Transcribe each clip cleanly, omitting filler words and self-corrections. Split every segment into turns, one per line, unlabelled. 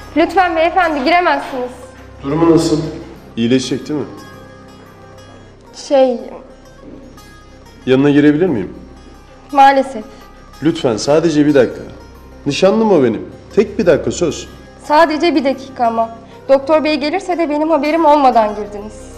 Lütfen beyefendi, giremezsiniz.
Durumu nasıl? İyileşecek değil mi? Yanına girebilir miyim?
Maalesef.
Lütfen sadece bir dakika. Nişanlım o benim. Tek bir dakika söz.
Sadece bir dakika ama. Doktor bey gelirse de benim haberim olmadan girdiniz.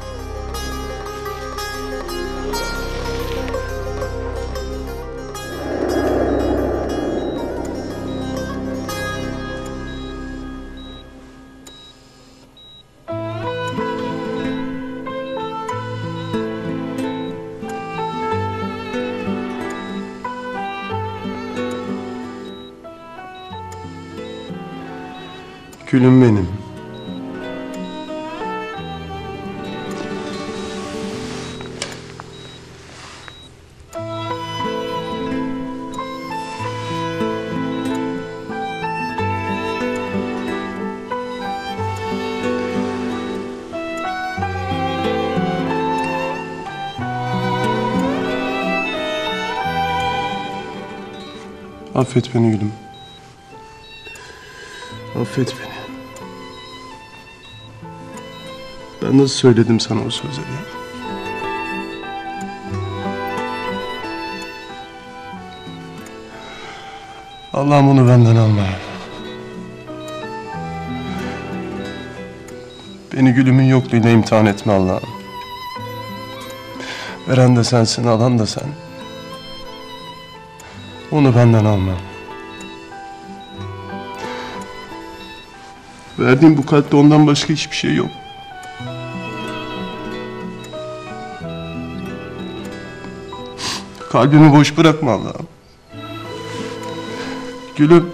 Gülüm benim. Affet beni gülüm. Affet beni. Ben nasıl söyledim sana o sözleri? Allah'ım onu benden alma. Beni gülümün yokluğuyla imtihan etme Allah'ım. Veren de sensin, alan da sen. Onu benden alma. Verdiğim bu kalpte ondan başka hiçbir şey yok. Kalbimi boş bırakma Allah'ım. Gülüm.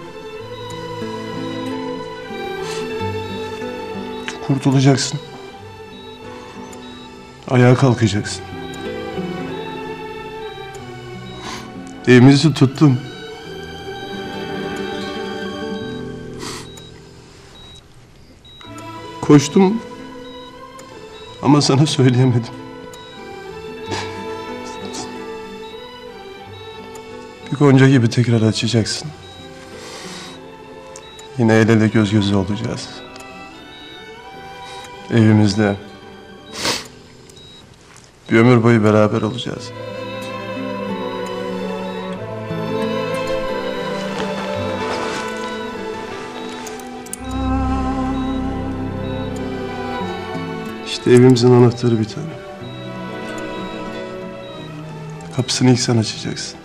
Kurtulacaksın. Ayağa kalkacaksın. Evimizi tuttum. Koştum ama sana söyleyemedim. Bir gonca gibi tekrar açacaksın. Yine el ele göz göze olacağız. Evimizde bir ömür boyu beraber olacağız. İşte evimizin anahtarı bir tane. Kapısını ilk sen açacaksın.